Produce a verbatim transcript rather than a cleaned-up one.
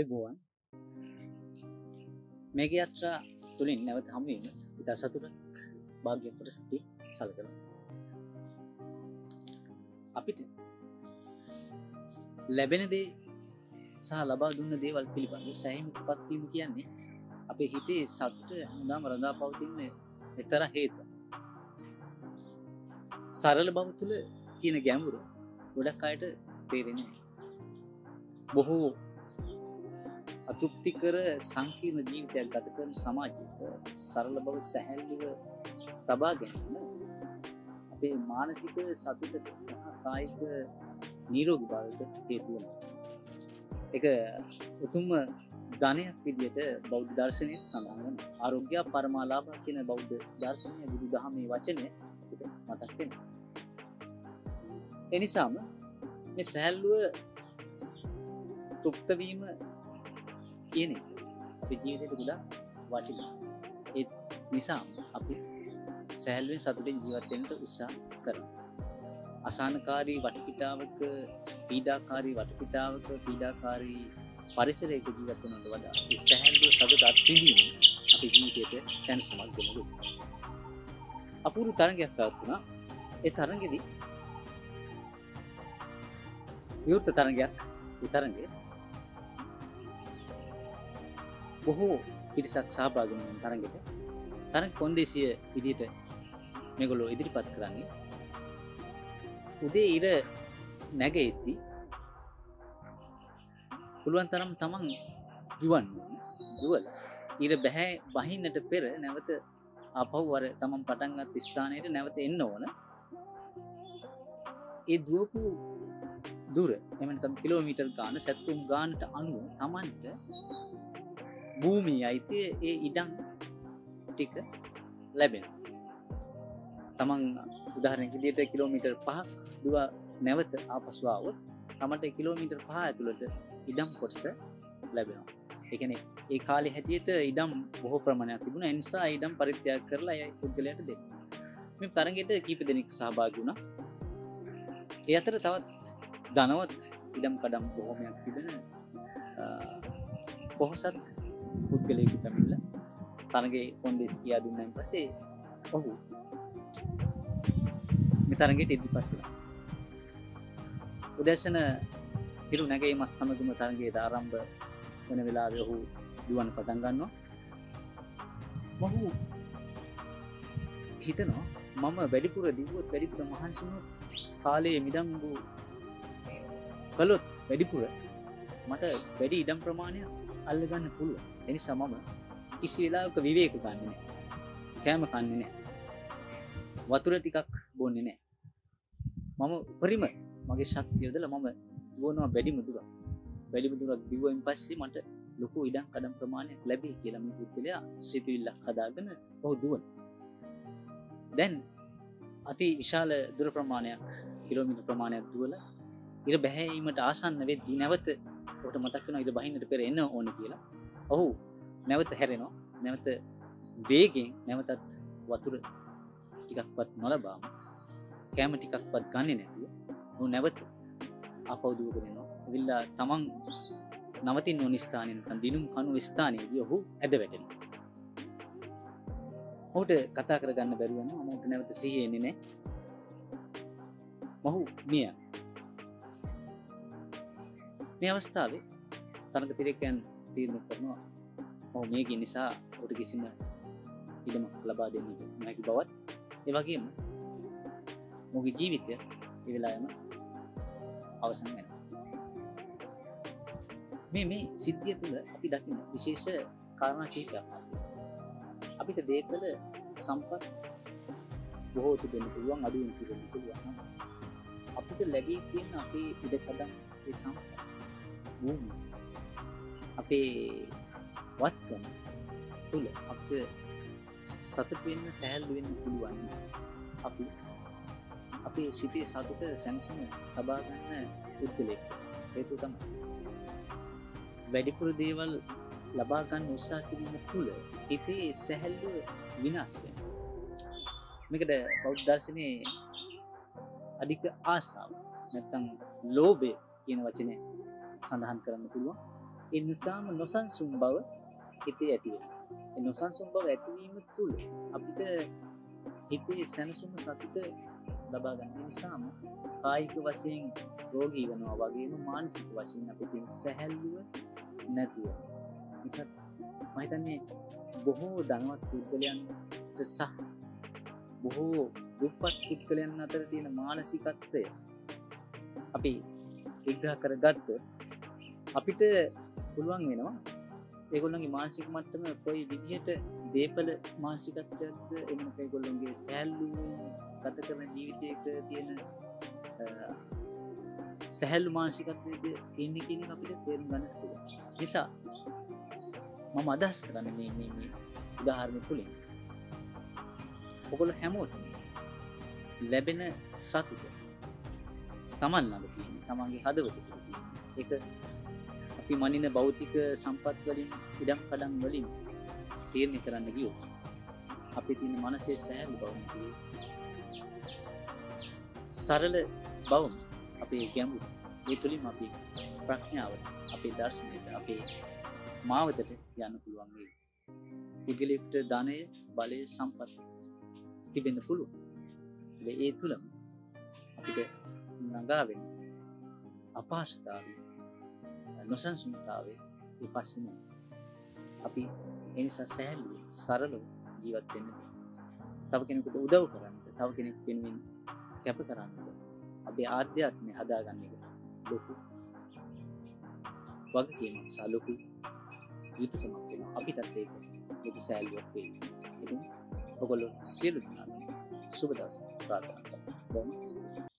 ආයුබෝවන් මේක යාත්‍රා තුලින් නැවත හමු වීම ඉතා සතුටක් භාග්‍යයක් කොට අපි සැලකනවා. අපිට ලැබෙන දේ සහ ලබා දුන්න දේවල් පිළිබඳව සෑහීමකටපත් වීම කියන්නේ අපේ හිතේ සතුට හඳාම රඳා පවතින එතර හේතුව. සරල බව තුළ තියෙන ගැඹුර ගොඩක් අයට තේරෙන්නේ නැහැ. බොහෝ අතෘප්තිකර සංකීර්ණ ජීවිතයක් ගත කරන සමාජයක සරල බව සැහැල්ලුව තබා ගැනීම අපේ මානසික සතුටට සහ කායික නිරෝගී භාවයට හේතු වෙනවා. ඒක උතුම්ම ධනයක් විදිහට බෞද්ධ දර්ශනයේ සඳහන් වෙනවා. ආරෝග්‍ය පරමාලාභ කියන බෞද්ධ දර්ශනයේ බුදුදහමේ වචනය අපිට මතක් වෙනවා. එනිසාම මේ සැහැල්ලුව තෘප්ත වීම කියන එක අපේ ජීවිතේට ගොඩාක් වටිනවා. ඒ නිසා අපි සැහැල්ලුවෙන් සතුටින් ජීවත් වෙන්න උත්සාහ කරනවා. අසහනකාරී වටපිටාවක, පීඩාකාරී වටපිටාවක, පීඩාකාරී පරිසරයක ජීවත් වෙනවට වඩා මේ සැහැල්ලුව සතුට අත්විඳීම අපේ ජීවිතයට සැනසීමක් දෙනවා. අපූර්ව තරංගයක් පැවතුණා. ඒ තරංගෙදී විවෘත තරංගයක් ඒ තරංගය බොහෝ පිරිසක් සහභාගී වන තරඟෙට තරඟ කොන්දේසිය විදිහට මේගොල්ලෝ ඉදිරිපත් කරන්නේ උදේ ඉර නැගෙද්දි පුළුවන් තරම් තමන් ජුවන්න ජුවල ඉර බැහැ බහින්නට පෙර නැවත ආපහු වර තමන් පටන් ගත් ස්ථානයට නැවත එන්න ඕන. ඒ දුවපු දුර එමෙන්න තම කිලෝමීටර් ගාන සැත්තුම් ගානට අනුව තමන්ට භූමිය අයිති ඒ ඉඩම් ටික ලැබෙනවා. තමන් උදාහරණයක් විදිහට කිලෝමීටර් පහක් දුව නැවත ආපසු ආවොත් තමන්ට කිලෝමීටර් පහ ඇතුළත ඉඩම් කොටස ලැබෙනවා. ඒ කියන්නේ ඒ කාලේ හැටියට ඉඩම් බොහෝ ප්‍රමාණයක් තිබුණා. ඒ නිසා ඉඩම් පරිත්‍යාග කරලා ඒ පුද්ගලයාට දෙන්න. මේ තරඟෙට කීප දෙනෙක් සහභාගී වුණා. ඒ අතර තවත් ධනවත් ඉඩම් කඩම් බොහෝමයක් තිබෙන පොහොසත් පුද්ගලයෙකු තමයි තරඟේ කොන්දේසි කියා දුන්නාන් පස්සේ ඔහු මේ තරඟයට ඉදිරිපත් වුණා. උදැසන පිරු නැගීමත් සමගම තරඟයේ ආරම්භ වෙන වෙලාවේ ඔහු දුවන්න පටන් ගන්නවා. ඔහු හිතනවා මම වැඩිපුර දිවුවොත් වැඩිපුර මහන්සි වුණොත් කාලයේ මිදංගු කළොත් වැඩිපුර මට වැඩි ඉඩම් ප්‍රමාණයක් අල්ල ගන්න පුළුවන්. ඒ නිසා මම කිසි වෙලාවක විවේක ගන්නෙ නැහැ. කෑම කන්නේ නැහැ. වතුර ටිකක් බොන්නේ නැහැ. මම උපරිම මගේ ශක්තිය යොදලා මම දුවනවා වැඩිම දුරක්. වැඩිම දුරක් දිවුවෙන් පස්සේ මට ලොකු ඉඩම් කඩම් ප්‍රමාණයක් ලැබෙයි කියලා මේ පුද්ගලයා සිතුවිල්ලක් හදාගෙන ඔහු දුවන. දැන් අති විශාල දුර ප්‍රමාණයක් කිලෝමීටර් ප්‍රමාණයක් දුවලා ඉර බැහැීමට ආසන්න වෙද්දී නැවත ඔහුට මතක් වෙනවා ඉර බහින්නට පෙර එන්න ඕනේ කියලා. ඔහු නැවත හැරෙනවා. නැවත වේගෙන් නැවතත් වතුර ටිකක්වත් නොලබාම කැම ටිකක්වත් ගන්නෙ නැතුව ඔහු නැවත ආපහු දුවගෙන එනවා. එවිලා තමන් නවතින්න ඕන ස්ථානයේ නැත්නම් දිනුම් කණු ස්ථානයේදී ඔහු ඇද වැටෙනවා. ඔහුට කතා කරගන්න බැරි වෙනවා. ඔහුට නැවත සිහිය එන්නේ නැහැ. ඔහු මිය මේ අවස්ථාවේ තරඟ තිරකයන් තීරණය කරනවා ඔහු මේක නිසා ඔහුට කිසිම ඉඩමක් ලබා දෙන්නට නොහැකි බවත් ඒ වගේම ඔහුගේ ජීවිතය ඒ වෙලාවෙම අවසන් වෙනවා. මේ මේ සිද්ධිය තුළ අපි දකින විශේෂ කාරණා කිහිපයක්. අපිට දේපල සම්පත් බොහෝ තිබෙන්න පුළුවන්, අඩු වෙන්න තිබෙන්න පුළුවන්. අපිට ලැබී තියෙන අපේ ඉඩකඩම් ඒ සම්පත් භූමිය අපේ වත්කම තුළ අපිට සතුට වෙන්න, සැහැල්ලු වෙන්න පුළුවන්. අපි අපේ සිතේ සතුට සැනසීම ලබා ගන්න පුද්ගලයෙක්. හේතුව තමයි වැඩිපුර දේවල් ලබා ගන්න උත්සාහ කිරීම තුළ හිතේ සැහැල්ලුව විනාශ වෙනවා. මේකට බෞද්ධ දර්ශනයේ අධික ආශාව නැත්නම් ලෝභය කියන වචනේ සඳහන් කරන්න පුළුවන්. ඒ නිසාම නොසන්සුන් බව හිතේ ඇති වෙනවා. ඒ නොසන්සුන් බව ඇතිවීම තුළ අපිට හිතේ සැනසුම සතුට ලබා ගන්න නිසාම කායික වශයෙන් රෝගී වෙනවා වගේම මානසික වශයෙන් අපිට සැහැල්ලුව නැති වෙනවා. නිසා මම හිතන්නේ බොහෝ ධනවත් පුද්ගලයන්ට සහ බොහෝ දුප්පත් පුද්ගලයන් අතර තියෙන මානසිකත්වය අපි විග්‍රහ කරගත්තොත් අපිට පුළුවන් වෙනවා ඒගොල්ලන්ගේ මානසික මට්ටම කොයි විදිහට දීපල මානසිකත්වයක්ද එහෙම නැත්නම් ඒගොල්ලන්ගේ සැහැල්ලු ගත කරන ජීවිතයක තියෙන සැහැල්ලු මානසිකත්වයක තියෙන කියන එක අපිට තේරුම් ගන්න පුළුවන්. නිසා මම අදහස් කරන්නේ මේ මේ මේ උදාහරණ තුලින් ඔයගොල්ලෝ හැමෝටම ලැබෙන සතුට තමන් ළඟ තියෙන තමන්ගේ හදවත තුළ තියෙන ඒක අපි මනින භෞතික සම්පත් වලින් ඉඩම් කඩම් වලින් තීරණය කරන්න ගියොත් අපේ තියෙන මනසේ සැහැල්ලු බව නෙවෙයි සරල බවම අපේ ගැඹුර ඒ තුලින්ම අපි ප්‍රඥාවට අපේ දර්ශනයට අපේ මාවතට යන්න පුළුවන් වෙයි. පුද්ගලයෙකුට ධනය බලය සම්පත් තිබෙන්න පුළුවන්. ඒ තුලම අපිට නගා වෙන අපහසුතාවය නොසන්සුන්තාවය ඉපස්සෙන අපි ඒ නිසා සැහැල්ලුව සරලව ජීවත් වෙන්න තව කෙනෙකුට උදව් කරන්න තව කෙනෙක් වෙනුවෙන් කැප කරන්න අපේ ආධ්‍යාත්මය හදාගන්න එක ලොකු වගකීමක් සහ ලොකු යුතුයකමක් වෙනවා අපිටත් ඒක ලොකු සැහැල්ලුවක් වෙයි. ඉතින් ඔයගොල්ලෝ සියලු දෙනාට සුබ දවසක් ප්‍රාර්ථනා කරනවා.